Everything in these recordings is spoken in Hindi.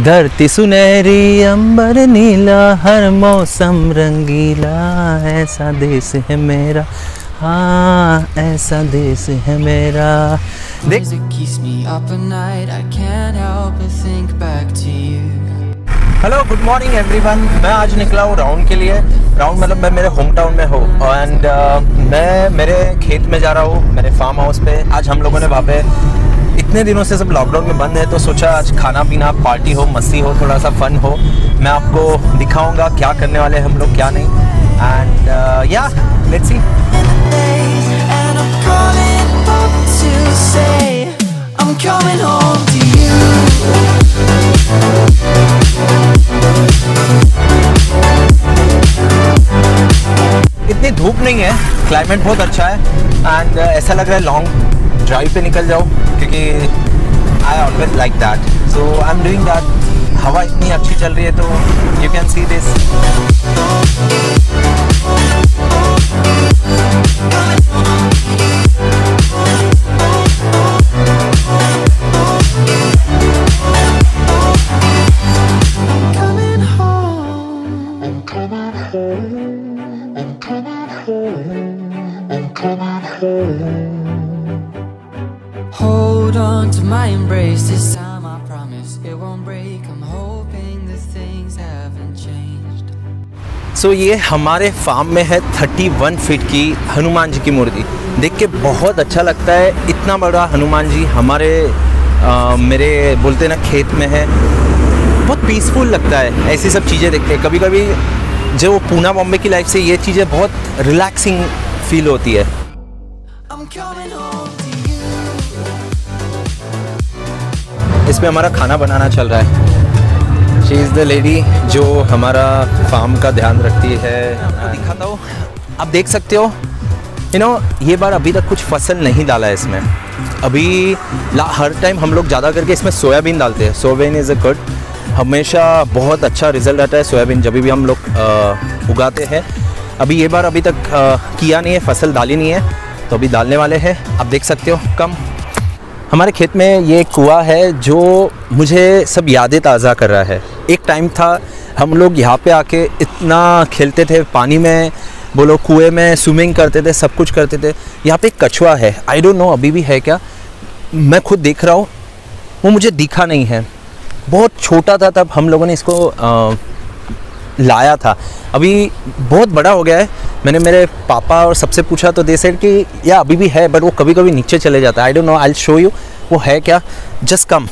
धरती सुनहरी अंबर नीला, हर मौसम रंगीला, ऐसा देश है मेरा, हाँ ऐसा देश है मेरा। देख हेलो गुड मॉर्निंग एवरीवन। मैं आज निकला हूँ राउंड के लिए। राउंड मतलब मैं मेरे होम टाउन में हूँ एंड मैं मेरे खेत में जा रहा हूँ, मेरे फार्म हाउस पे। आज हम लोगों ने वहाँ पे इतने दिनों से सब लॉकडाउन में बंद है तो सोचा आज खाना पीना पार्टी हो, मस्ती हो, थोड़ा सा फन हो। मैं आपको दिखाऊंगा क्या करने वाले हम लोग क्या नहीं। एंड या लेट्स सी। इतनी धूप नहीं है, क्लाइमेट बहुत अच्छा है एंड ऐसा लग रहा है लॉन्ग ड्राइव पे निकल जाओ क्योंकि I always like that, so I am doing that. हवा इतनी अच्छी चल रही है तो you can see this. Hold on to my embrace, this time I promise it won't break. I'm hoping that things haven't changed. So ये हमारे फार्म में है 31 फीट की हनुमान जी की मूर्ति। देख के बहुत अच्छा लगता है, इतना बड़ा हनुमान जी हमारे मेरे बोलते ना खेत में है। बहुत पीसफुल लगता है ऐसी सब चीज़ें देख के। कभी कभी जो पूना बॉम्बे की लाइफ से ये चीज़ें बहुत रिलैक्सिंग फील होती है। I'm coming home to you. इसमें हमारा खाना बनाना चल रहा है। शी इज़ द लेडी जो हमारा फार्म का ध्यान रखती है। आपको दिखाता हूँ, आप देख सकते हो ये बार अभी तक कुछ फसल नहीं डाला है इसमें। अभी हर टाइम हम लोग ज़्यादा करके इसमें सोयाबीन डालते हैं। सोयाबीन इज़ अ गुड, हमेशा बहुत अच्छा रिजल्ट आता है सोयाबीन जब भी हम लोग उगाते हैं। अभी ये बार अभी तक किया नहीं है, फसल डाली नहीं है, तो अभी डालने वाले हैं। आप देख सकते हो कम हमारे खेत में ये एक कुआं है जो मुझे सब यादें ताज़ा कर रहा है। एक टाइम था हम लोग यहाँ पे आके इतना खेलते थे पानी में, बोलो कुएं में स्विमिंग करते थे, सब कुछ करते थे। यहाँ पे एक कछुआ है, आई डोंट नो अभी भी है क्या, मैं खुद देख रहा हूँ, वो मुझे दिखा नहीं है। बहुत छोटा था तब हम लोगों ने इसको लाया था, अभी बहुत बड़ा हो गया है। मैंने मेरे पापा और सबसे पूछा तो दे सेड कि या अभी भी है, बट वो कभी कभी नीचे चले जाता है। I don't know, I will show you वो है क्या। Just come.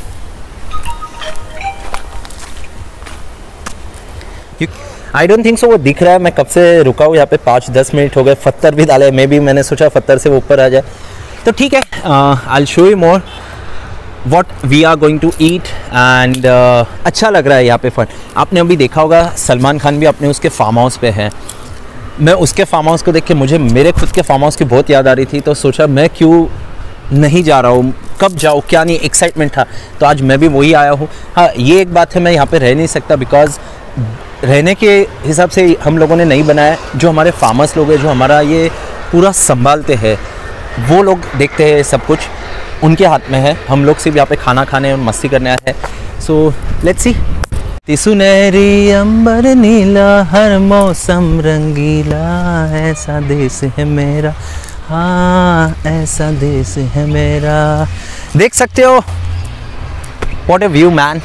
I don't think so वो दिख रहा है। मैं कब से रुका हूँ यहाँ पे, 5-10 मिनट हो गए। पत्थर भी डाले, मे भी मैंने सोचा पत्थर से वो ऊपर आ जाए, तो ठीक है। I will show you more What we are going to eat and अच्छा लग रहा है यहाँ पे फन। आपने अभी देखा होगा सलमान खान भी अपने उसके फार्म हाउस पे है। मैं उसके फार्म हाउस को देख के मुझे मेरे खुद के फार्म हाउस की बहुत याद आ रही थी, तो सोचा मैं क्यों नहीं जा रहा हूँ, कब जाऊँ, क्या नहीं, एक्साइटमेंट था, तो आज मैं भी वही आया हूँ। हाँ ये एक बात है, मैं यहाँ पे रह नहीं सकता बिकॉज रहने के हिसाब से हम लोगों ने नहीं बनाया। जो हमारे फार्मर्स लोग हैं जो हमारा ये पूरा संभालते हैं, वो लोग देखते हैं सब कुछ, उनके हाथ में है। हम लोग सिर्फ यहाँ पे खाना खाने और मस्ती करने आए हैं। So let's see. सुनहरी अंबर नीला, हर मौसम रंगीला, ऐसा देश है मेरा, हाँ ऐसा देश है मेरा। देख सकते हो व्हाट ए व्यू मैन।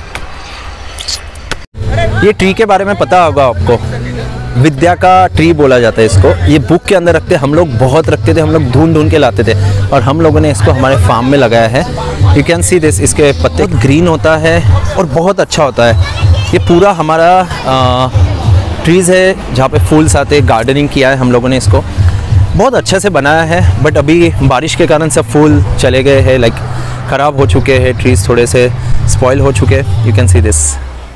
ये ट्री के बारे में पता होगा आपको, विद्या का ट्री बोला जाता है इसको। ये बुक के अंदर रखते, हम लोग बहुत रखते थे, हम लोग ढूंढ के लाते थे, और हम लोगों ने इसको हमारे फार्म में लगाया है। यू कैन सी दिस, इसके पत्ते ग्रीन होता है और बहुत अच्छा होता है। ये पूरा हमारा ट्रीज़ है जहाँ पे फूल्स आते, गार्डनिंग किया है हम लोगों ने, इसको बहुत अच्छे से बनाया है। बट अभी बारिश के कारण सब फूल चले गए हैं, लाइक ख़राब हो चुके हैं, ट्रीज़ थोड़े से स्पॉइल हो चुके हैं। You can see this.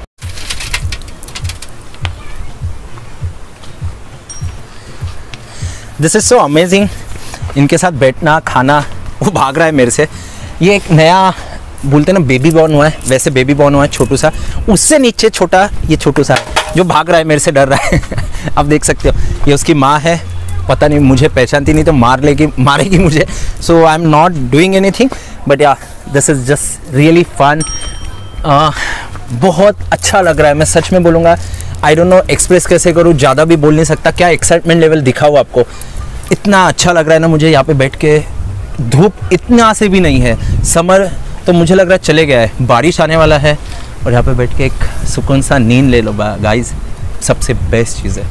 This is so amazing. इनके साथ बैठना, खाना। वो भाग रहा है मेरे से। ये एक नया बोलते ना बेबी बॉर्न हुआ है, वैसे बेबी बॉर्न हुआ है छोटू सा, उससे नीचे छोटा ये छोटू सा है जो भाग रहा है, मेरे से डर रहा है। आप देख सकते हो, ये उसकी माँ है। पता नहीं, मुझे पहचानती नहीं तो मारेगी मुझे। So I am not doing anything, but yeah this is just really fun. बहुत अच्छा लग रहा है, मैं सच में बोलूँगा। आई डोंट नो एक्सप्रेस कैसे करूँ, ज़्यादा भी बोल नहीं सकता। क्या एक्साइटमेंट लेवल दिखाऊँ आपको, इतना अच्छा लग रहा है ना मुझे यहाँ पे बैठ के। धूप इतना से भी नहीं है, समर तो मुझे लग रहा है चले गया है, बारिश आने वाला है और यहाँ पे बैठ के एक सुकून सा नींद ले लो गाइस, सबसे बेस्ट चीज़ है।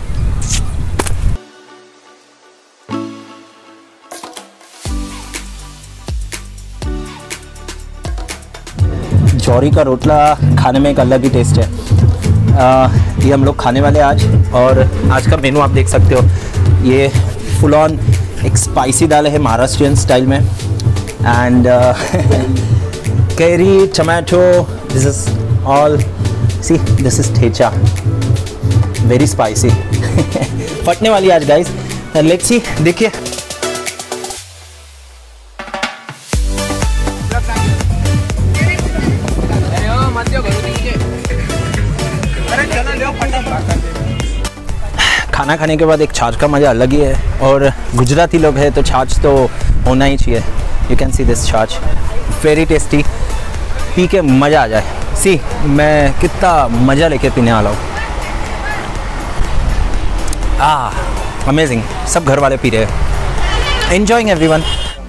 जौहरी का रोटला खाने में एक अलग ही टेस्ट है। ये हम लोग खाने वाले आज, और आज का मेनू आप देख सकते हो। ये फुल ऑन एक स्पाइसी दाल है महाराष्ट्रियन स्टाइल में, and kairi tomato, this is all, see this is thecha, very spicy. फटने वाली आज गाइस, लेट्स सी। देखिए खाना खाने के बाद एक छाछ का मज़ा अलग ही है, और गुजराती लोग हैं तो छाछ तो होना ही चाहिए। You can see this chaas, very tasty, पी के मज़ा आ जाए। सी मैं कितना मज़ा लेके पीने वाला हूँ। अमेजिंग, सब घर वाले पी रहे हैं, एंजॉइंग एवरीवन।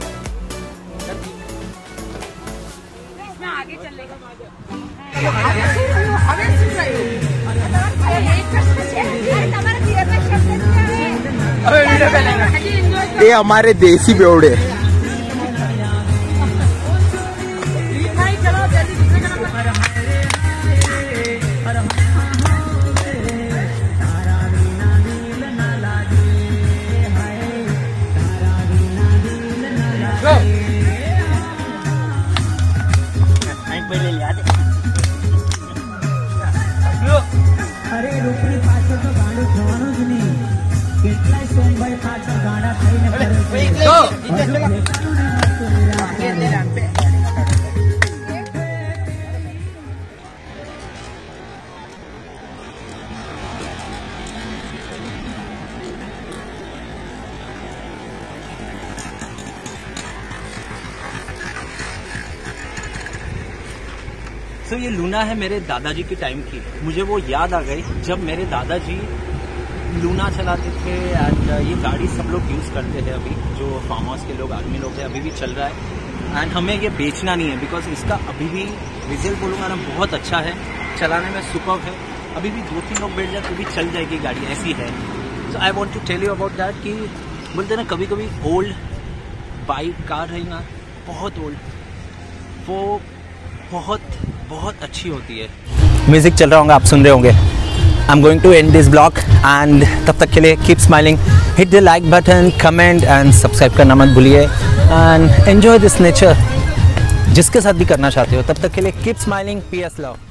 ये हमारे देसी बेवड़े। अरे रोकड़ी पाछળ તો ગાડું જવાનું જ નહીં, કેટલાય સોમભાઈ પાછળ ગાડા થઈને तो ये लूना है मेरे दादाजी के टाइम की। मुझे वो याद आ गई जब मेरे दादाजी लूना चलाते थे, एंड ये गाड़ी सब लोग यूज़ करते हैं अभी, जो फार्म हाउस के लोग, आदमी लोग हैं, अभी भी चल रहा है। एंड हमें ये बेचना नहीं है, बिकॉज इसका अभी भी विजल बोलूँगा ना बहुत अच्छा है, चलाने में सुपर्ब है। अभी भी 2-3 लोग बैठ जाए तो भी चल जाएगी गाड़ी, ऐसी है। So I want to tell you about that कि बोलते ना कभी कभी ओल्ड बाइक कार है ना, बहुत ओल्ड, वो बहुत अच्छी होती है। म्यूजिक चल रहा होगा, आप सुन रहे होंगे। I am going to end this blog, and तब तक के लिए keep smiling, hit the like button, comment and subscribe करना मत भूलिए, एंड एंजॉय दिस नेचर। जिसके साथ भी करना चाहते हो, तब तक के लिए कीप स्माइलिंग, पीएस लव।